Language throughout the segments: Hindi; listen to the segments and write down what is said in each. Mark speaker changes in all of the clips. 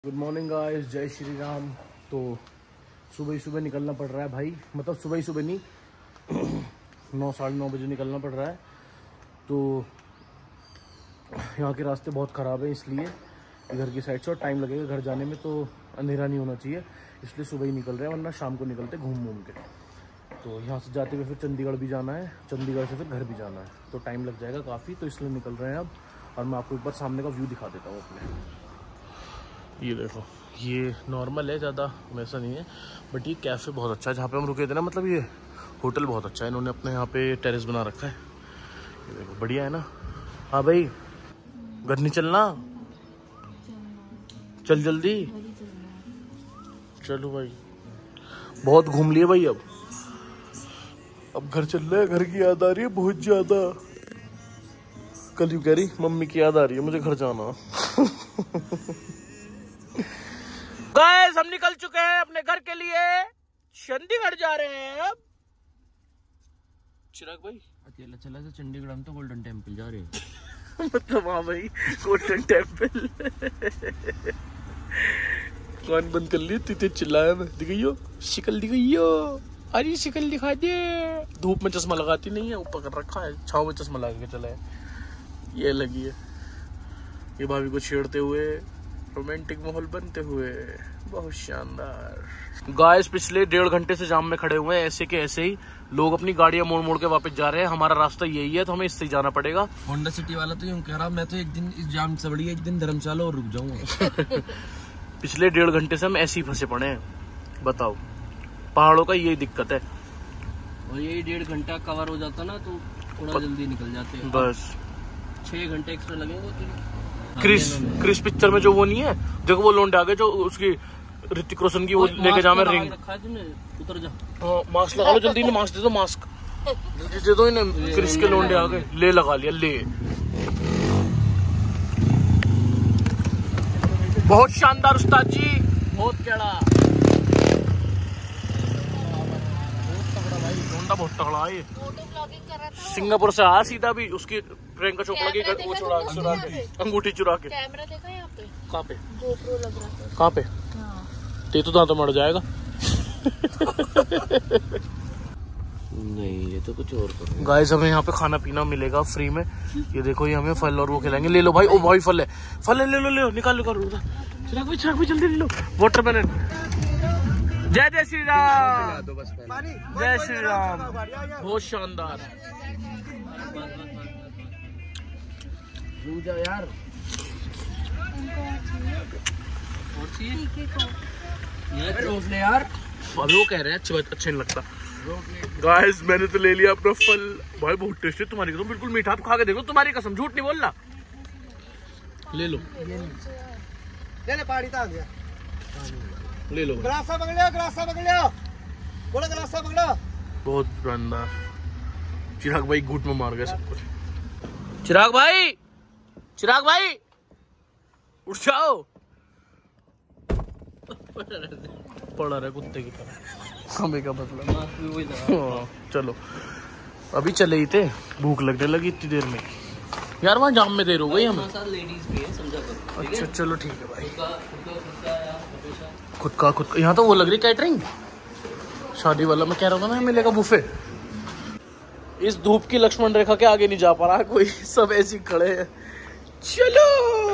Speaker 1: गुड मॉर्निंग गाइस, जय श्री राम। तो सुबह ही सुबह निकलना पड़ रहा है भाई, मतलब सुबह ही सुबह नहीं 9 साढ़े 9 बजे निकलना पड़ रहा है। तो यहाँ के रास्ते बहुत ख़राब है, इसलिए इधर की साइड से और टाइम लगेगा घर जाने में, तो अंधेरा नहीं होना चाहिए, इसलिए सुबह ही निकल रहे हैं, वरना शाम को निकलते घूम के। तो यहाँ से जाते हुए फिर चंडीगढ़ भी जाना है, चंडीगढ़ से फिर घर भी जाना है, तो टाइम लग जाएगा काफ़ी, तो इसलिए निकल रहे हैं अब। और मैं आपको एक बार सामने का व्यू दिखा देता हूँ अपने। ये देखो, ये नॉर्मल है, ज़्यादा वैसा नहीं है, बट ये कैफ़े बहुत अच्छा है जहाँ पे हम रुके थे ना, मतलब ये होटल बहुत अच्छा है, इन्होंने अपने यहाँ पे टेरेस बना रखा है। ये देखो, बढ़िया है ना। हाँ भाई, घर नहीं चलना? चल जल्दी चलो भाई, बहुत घूम लिए भाई, अब घर चल रहे हैं। घर की याद आ रही है बहुत ज़्यादा। कल यूँ कह रही मम्मी की याद आ रही है, मुझे घर जाना। गाइस, हम निकल चुके हैं अपने घर के लिए, चंडीगढ़ जा रहे हैं अब। चिराग भाई
Speaker 2: अकेला चला था चंडीगढ़, हम तो गोल्डन टेम्पल जा रहे हैं।
Speaker 1: मतलब हाँ भाई, गोल्डन टेम्पल। कान बंद कर ली, तीते चिल्लाया मैं, दिखाइयो शिकल, दिखाइयो, अरे शिकल दिखा दे। धूप में चश्मा लगाती नहीं है, ऊपर कर रखा है, छाव में चश्मा लगा के चला है। ये लगी है, ये भाभी को छेड़ते हुए, रोमांटिक माहौल बनते हुए, बहुत शानदार। गाइस, पिछले 1.5 घंटे से जाम में खड़े हुए हैं, ऐसे के ऐसे ही लोग अपनी गाड़ियां मोड़ मोड़ के वापस जा रहे हैं। हमारा रास्ता यही है, तो हमें इससे जाना पड़ेगा।
Speaker 2: होंडा सिटी वाला तो यूं कह रहा, मैं तो एक दिन इस जाम से बढ़िया एक दिन धर्मशाला और रुक जाऊंगा।
Speaker 1: पिछले 1.5 घंटे से हम ऐसे ही फंसे पड़े हैं, बताओ। पहाड़ों का यही दिक्कत है,
Speaker 2: और यही 1.5 घंटा कवर हो जाता ना तो थोड़ा जल्दी निकल जाते हैं।
Speaker 1: बस
Speaker 2: 6 घंटे एक्स्ट्रा लगेंगे।
Speaker 1: क्रिस पिक्चर में जो वो नहीं है, देखो वो लोंडे आगे जो उसकी ऋतिक रोशन की, वो लेके जा मैं रिंग।
Speaker 2: उतर जा,
Speaker 1: मास्क लगा लो जल्दी, ने मास्क दे दो, मास्क दे दो इन्हें। क्रिस के लोंडे आ गए, ले लगा लिया, ले। बहुत शानदार उस्ताद जी, बहुत केड़ा, लोंडा बहुत तगड़ा है। ये सिंगापुर से आया सीधा, भी उसकी प्रियंका चोपड़ा की वो चुरा के, अंगूठी चुरा के।
Speaker 3: कैमरा देखा यहाँ पे?
Speaker 1: कहाँ पे?
Speaker 3: गोप्रो लग रहा था।
Speaker 1: कहाँ पे? ते तो दांत मर जाएगा।
Speaker 2: नहीं, ये तो कुछ और करो।
Speaker 1: गाइस, हमें यहाँ पे खाना पीना मिलेगा फ्री में। ये देखो, ये हमें फल और वो खिलाएंगे। ले लो भाई, ओ भाई फल है, फल है, ले लो निकाल चिराग भाई जल्दी ले लो। वाटरमेलन। जय जय श्री राम, जय श्री राम, बहुत शानदार।
Speaker 2: रुक जा यार, ये रोक ले यार।
Speaker 1: फलों कह रहे हैं, अच्छे नहीं लगता। गाइस, मैंने तो ले लिया अपना फल। भाई बहुत टेस्टी, तुम्हारी कसम बिल्कुल मीठा। आप खा के देखो, तुम्हारी कसम, झूठ नहीं बोलना। ले लो, ले लो,
Speaker 4: ग्लासा पकड़ो, बोलो ग्लासा पकड़ो।
Speaker 1: बहुत शानदार। चिराग भाई घूट में मार गए सब कुछ। चिराग भाई उठ जाओ। पड़ा रहे कुत्ते की तरह, हमें क्या मतलब। चलो, अभी चले ही थे, भूख लगने लगी इतनी देर में यार, वहाँ जाम में देर हो गई हमें।
Speaker 2: लेडीज भी है, समझा करो।
Speaker 1: अच्छा चलो ठीक है भाई। खुद का यहाँ तो वो लग रही कैटरिंग, शादी वाला। मैं कह रहा था ना, मिलेगा बुफे। इस धूप की लक्ष्मण रेखा के आगे नहीं जा पा रहा कोई, सब ऐसे खड़े हैं। चलो,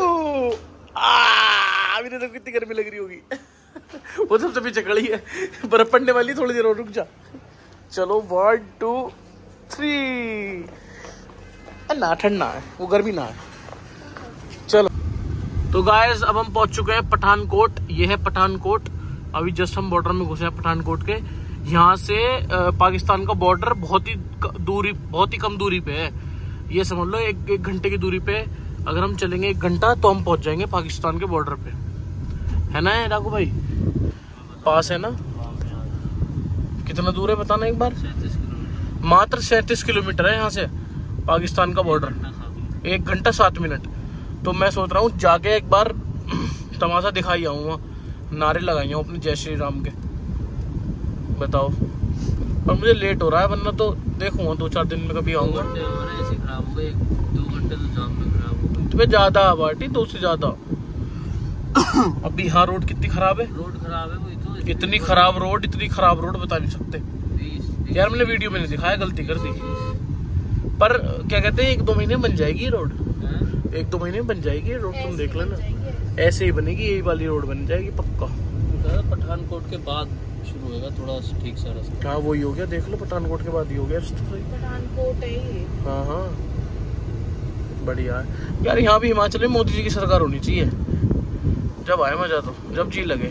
Speaker 1: अभी तो कितनी गर्मी लग रही होगी। वो सबसे पीछे खड़ी है, बर्फ पड़ने वाली, थोड़ी देर और रुक जा। चलो 1 2 3। ना ठंडा है, वो गर्मी ना है। चलो, तो गाइस, अब हम पहुंच चुके हैं पठानकोट। ये है पठानकोट। अभी जस्ट हम बॉर्डर में घुसे हैं पठानकोट के। यहाँ से पाकिस्तान का बॉर्डर बहुत ही कम दूरी पे है। ये समझ लो 1 घंटे की दूरी पे। अगर हम चलेंगे 1 घंटा तो हम पहुंच जाएंगे पाकिस्तान के बॉर्डर पे, है ना राघु भाई? पास है ना? कितना दूर है बताना एक बार।
Speaker 2: 37 किलोमीटर,
Speaker 1: मात्र 37 किलोमीटर है यहाँ से पाकिस्तान का बॉर्डर। 1 घंटा 7 मिनट। तो मैं सोच रहा हूँ जाके एक बार तमाशा दिखाई आऊंगा, नारे लगाई हूँ अपने जय श्री राम के। बताओ, पर मुझे लेट हो रहा है, वरना तो देखूंगा 2-4 दिन में कभी आऊंगा।
Speaker 2: 2 घंटे हमारे ऐसे खराब हो गए, 2 घंटे तो जाम में खराब हो गए।
Speaker 1: तुम्हें ज्यादा बाटी, 2 से ज्यादा। अब बिहार रोड कितनी खराब है,
Speaker 2: रोड खराब है, वही तो
Speaker 1: इतनी खराब रोड बता नहीं सकते यार। मैंने वीडियो में नहीं दिखाया, गलती कर दी। पर क्या कहते हैं 1-2 महीने में बन जाएगी ये रोड, 1-2 महीने में बन जाएगी ये रोड, तुम देख लेना। ऐसे ही बनेगी, यही वाली रोड बन जाएगी पक्का।
Speaker 2: पठानकोट के बाद शुरू होगा थोड़ा ठीक सा रास्ता।
Speaker 1: हाँ वही हो गया, देख लो पठानकोट के बाद ही हो गया रास्ता सही।
Speaker 3: पठानकोट है ये।
Speaker 1: हाँ हाँ बढ़िया है यार। यहाँ भी हिमाचल में मोदी जी की सरकार होनी चाहिए, जब आए मजा तो, जब जी लगे।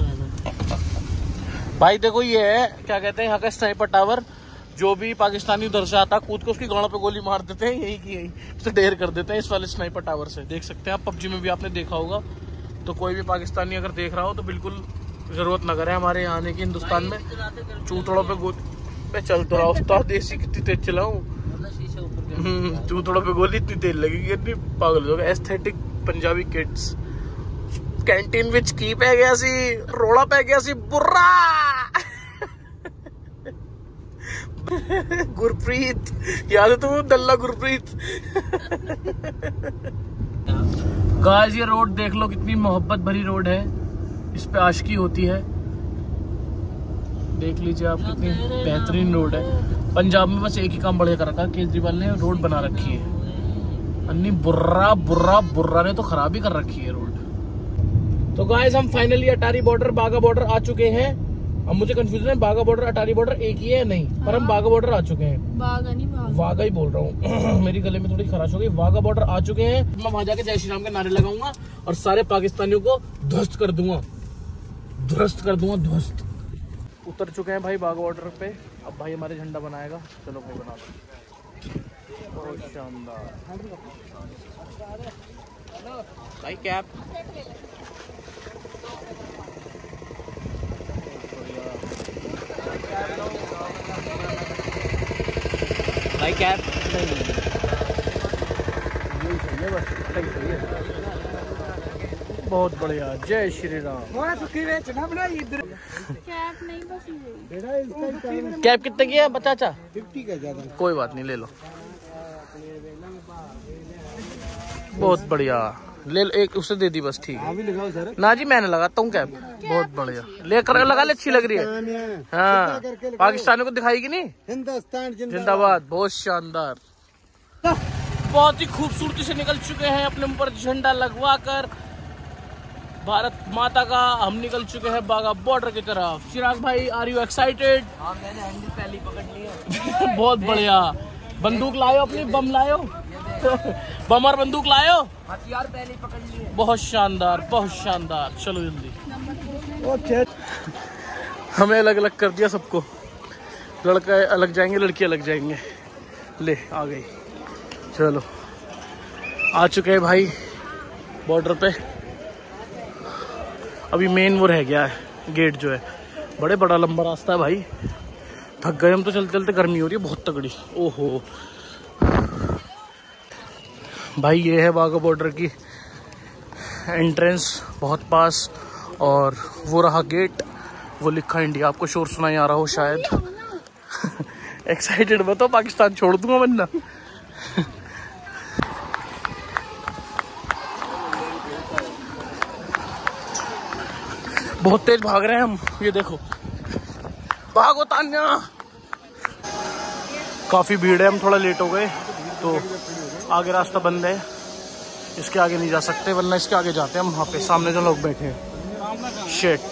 Speaker 1: भाई देखो ये है क्या कहते हैं यहाँ का स्नाइपर टावर, जो भी पाकिस्तानी उधर से आता कूद के उसकी गाड़ों पे गोली मार देते हैं, यही की यही तो ढेर कर देते हैं इस वाले स्नाइपर टावर से। देख सकते हैं आप, पबजी में भी आपने देखा होगा। तो कोई भी पाकिस्तानी अगर देख रहा हो तो बिल्कुल जरूरत न करे हमारे यहाँ आने की। हिंदुस्तान में चूतड़ों पे मैं चल तो रहा उस्ताद, देसी कितनी तेज चलाऊं, चूतड़ों पे गोली इतनी तेज लगेगी, इतनी पागल हो गया। एस्थेटिक पंजाबी किड्स कैंटीन विच की पै गया सी, रोला पै गया सी बुर्रा। गुरप्रीत याद है तुम्हें, दल्ला गुरप्रीत। गाइस ये रोड देख लो, कितनी मोहब्बत भरी रोड है, इस पे आशिकी होती है। देख लीजिए आप, कितनी बेहतरीन रोड है। पंजाब में बस एक ही काम बढ़िया कर रखा है केजरीवाल ने, रोड बना रखी है। अन्नी बुर्रा ने तो खराब ही कर रखी है रोड। तो गाइस हम finally Attari border, Wagah border आ चुके हैं। अब मुझे कंफ्यूजन है, बागा बॉर्डर अटारी बॉर्डर एक ही है नहीं, पर हम बागा बॉर्डर आ चुके हैं।
Speaker 3: बागा नहीं,
Speaker 1: वागा ही बोल रहा हूँ। मेरी गले में थोड़ी खराश हो गई। वागा बॉर्डर आ चुके हैं। मैं वहां जाके जय श्री राम के नारे लगाऊंगा और सारे पाकिस्तानियों को ध्वस्त कर दूंगा, ध्वस्त। उतर चुके हैं भाई बागा बॉर्डर पे। अब भाई हमारे झंडा बनाएगा, चलो भाई बना दो। बहुत शानदार भाई, कैप भाई, कैप बहुत बढ़िया। जय श्री राम।
Speaker 3: कैप नहीं, बस ये।
Speaker 1: कैप कितने की है चाचा?
Speaker 4: 50 का ज्यादा।
Speaker 1: कोई बात नहीं, ले लो। बहुत बढ़िया, ले लो एक, उसे दे दी बस, ठीक है।
Speaker 4: भी लगाओ सर।
Speaker 1: ना जी मैंने लगाता हूँ कैप, बहुत बढ़िया। लेकर लगा ले, अच्छी लग रही है। हाँ पाकिस्तानियों को दिखाएगी नहीं।
Speaker 4: हिंदुस्तान
Speaker 1: जिंदाबाद, बहुत शानदार। बहुत ही खूबसूरती से निकल चुके हैं अपने ऊपर झंडा लगवा कर। भारत माता का हम निकल चुके हैं बागा बॉर्डर की तरफ। चिराग भाई आर यू एक्साइटेड?
Speaker 2: हाँ मैंने हैंडल पहले ही पकड़ लिया।
Speaker 1: बहुत बढ़िया। बंदूक लायो अपनी, बम लायो। बम और बंदूक लायो,
Speaker 2: हथियार पहले ही पकड़ लिए।
Speaker 1: बहुत शानदार, बहुत शानदार। चलो जल्दी। हमें अलग अलग कर दिया सबको, लड़का अलग जाएंगे, लड़की अलग जाएंगे। ले आ गई, चलो आ चुके हैं भाई बॉर्डर पे। अभी मेन वो रह गया है गेट जो है, बड़ा लंबा रास्ता है भाई। थक गए हम तो चलते चलते, गर्मी हो रही है बहुत तगड़ी। ओहो भाई, ये है वाघा बॉर्डर की एंट्रेंस, बहुत पास। और वो रहा गेट, वो लिखा इंडिया। आपको शोर सुनाई आ रहा हो शायद। एक्साइटेड बताओ, पाकिस्तान छोड़ दूंगा वरना। बहुत तेज भाग रहे हैं हम, ये देखो। भागो तान्या। काफी भीड़ है, हम थोड़ा लेट हो गए तो आगे रास्ता बंद है, इसके आगे नहीं जा सकते, वरना इसके आगे जाते हैं हम। वहाँ पे सामने जो लोग बैठे हैं, शिट।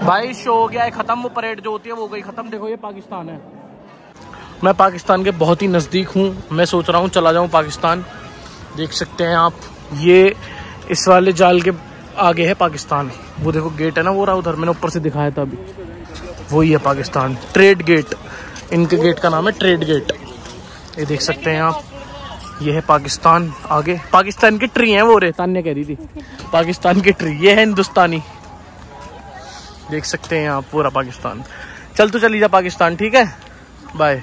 Speaker 1: भाई शो हो गया है खत्म, वो परेड जो होती है वो गई खत्म। देखो ये पाकिस्तान है, मैं पाकिस्तान के बहुत ही नज़दीक हूँ। मैं सोच रहा हूँ चला जाऊँ पाकिस्तान। देख सकते हैं आप, ये इस वाले जाल के आगे है पाकिस्तान। वो देखो गेट है ना, वो रहा उधर, मैंने ऊपर से दिखाया था अभी, वही है पाकिस्तान। ट्रेड गेट, इनके गेट का नाम है ट्रेड गेट। ये देख सकते हैं आप, ये है पाकिस्तान। आगे पाकिस्तान के ट्री हैं वो, रे तान्या कह रही थी पाकिस्तान के ट्री, ये है हिंदुस्तानी। देख सकते हैं आप पूरा पाकिस्तान। चल तू चली जा पाकिस्तान, ठीक है, बाय।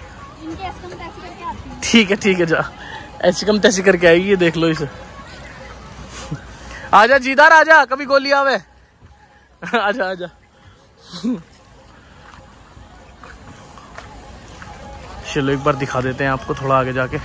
Speaker 1: ठीक है जा, ऐसी कम तैसी करके आएगी, ये देख लो इसे। आजा जीदार आजा, कभी गोली आवे। आजा आजा। चलो एक बार दिखा देते हैं आपको थोड़ा आगे जाके।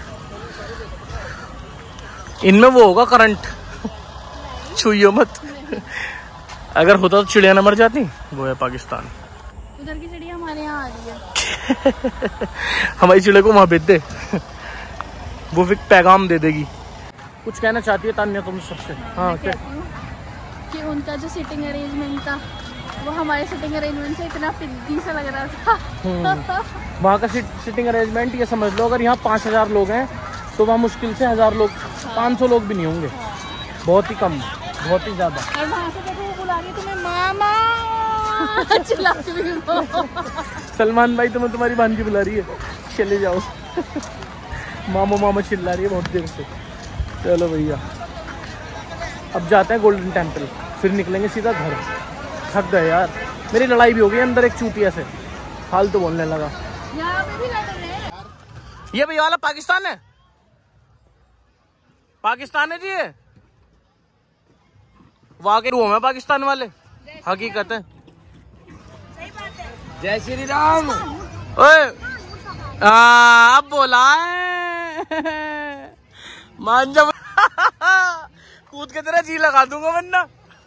Speaker 1: इनमें वो होगा करंट, छुइयो मत। अगर होता तो चिड़िया न मर जाती। वो है पाकिस्तान।
Speaker 3: उधर की चिड़िया हमारे यहाँ आ रही है।
Speaker 1: हमारी चिड़िया को वहां भेज दे, वो फिर पैगाम दे देगी। कुछ कहना चाहती है तान्या तुम सबसे? हाँ क्या?
Speaker 3: कि उनका जो सिटिंग अरेंजमेंट था वो हमारे सिटिंग अरेंजमेंट से इतना पिद्दी सा लग रहा था।
Speaker 1: वहाँ का सिटिंग अरेंजमेंट ये समझ लो, अगर यहाँ 5000 लोग हैं तो वहाँ मुश्किल से 1000 लोग, 500 लोग भी नहीं होंगे। बहुत ही कम, बहुत ही ज्यादा।
Speaker 3: और वहाँ से जब वो बुला रही तुम्हें मामा चिल्लाती हुई वो।
Speaker 1: सलमान भाई तुम्हें तुम्हारी भांजी बुला रही है, चले जाओ। मामा मामा चिल्ला रही है बहुत देर से। चलो भैया अब जाते हैं गोल्डन टेम्पल, फिर निकलेंगे सीधा घर। थक गए यार, मेरी लड़ाई भी हो गई अंदर एक चूतिया से, फालतू बोलने लगा।
Speaker 3: यहाँ पे भी लड़ रहे हैं।
Speaker 1: ये भैया वाला पाकिस्तान है, पाकिस्तान है जी ये। वहां के रूम है पाकिस्तान वाले, हकीकत है।
Speaker 2: जय श्री राम।
Speaker 1: ओए अब बोला है मान जा। कूद के तेरा जी लगा दूंगा वरना।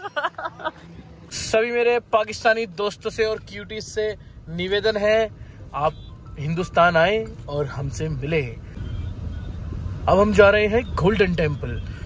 Speaker 1: सभी मेरे पाकिस्तानी दोस्तों से और क्यूटीज से निवेदन है, आप हिंदुस्तान आए और हमसे मिले। अब हम जा रहे हैं गोल्डन टेम्पल।